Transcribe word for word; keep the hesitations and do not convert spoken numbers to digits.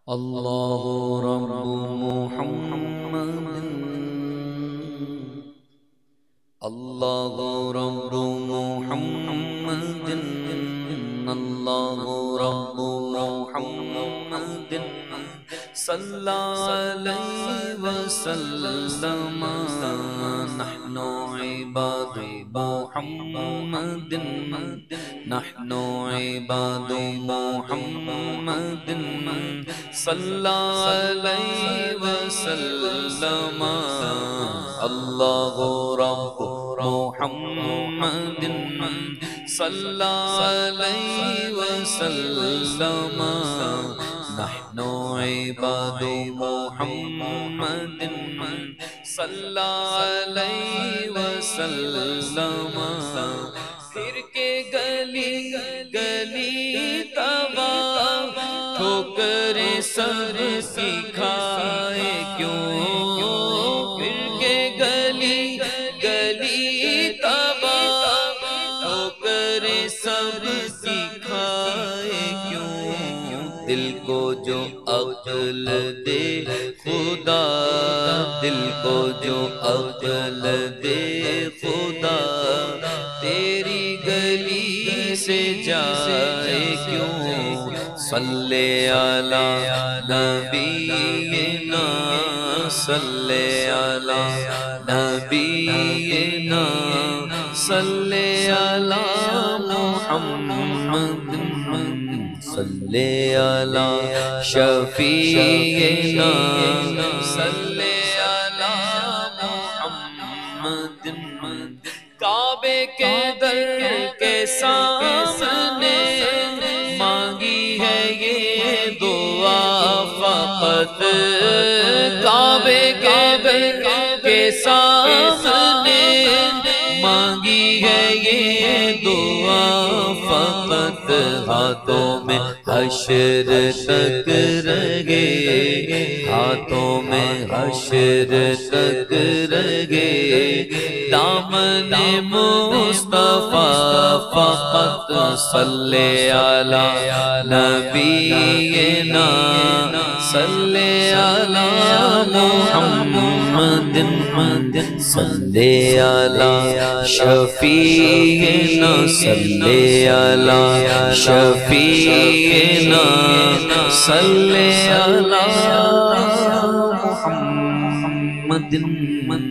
اللہ رب محمد، اللہ رب محمد، اللہ رب محمد صلی علیہ وسلم، نحن عباد محمد، نحن عباد محمد صلی علیہ وسلم، اللہ رب محمد صلی علیہ وسلم، نحن عباد محمد صلی علیہ وسلم، پھر کے گلی گلی تباہ ٹھوکریں سب کی کھائے کیوں، پھر کے گلی گلی تباہ ٹھوکریں سب کی کھائے کیوں، دل کو جو عقل دے خدا، دل کو جو عقل دے خدا، تیری گلی سے جائے کیوں، صلی علی نبینا، صلی علی نبینا، صلی علی محمد، صلی علی شفیعنا، صلی علی محمد، کعبے کے در کے سامنے مانگی ہے یہ دعا فقط، کعبے کے در کے سامنے مانگی ہے یہ دعا فقط، ہاتھوں میں حشر تک رگے، ہاتھوں میں حشر تک رگے، دامن مصطفیٰ فقط، صلی علی نبینا، صلی علی محمد، صلی علی شفیعنا، صلی علی شفیعنا، صلی علی محمد۔